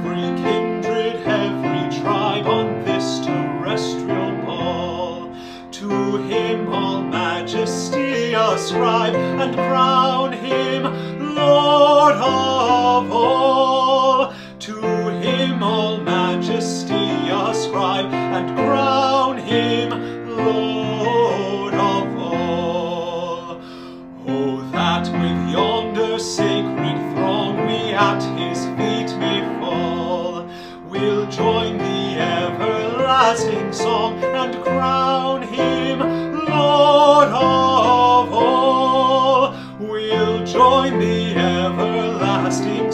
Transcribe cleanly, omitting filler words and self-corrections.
every kindred, every tribe on this terrestrial ball. To him all majesty ascribe, and crown him Lord of all. To him all majesty ascribe, and crown him Lord of all. Oh, that with yonder sacred throng we at his feet may fall. We'll join the everlasting song, and crown him Lord of all. We'll join the everlasting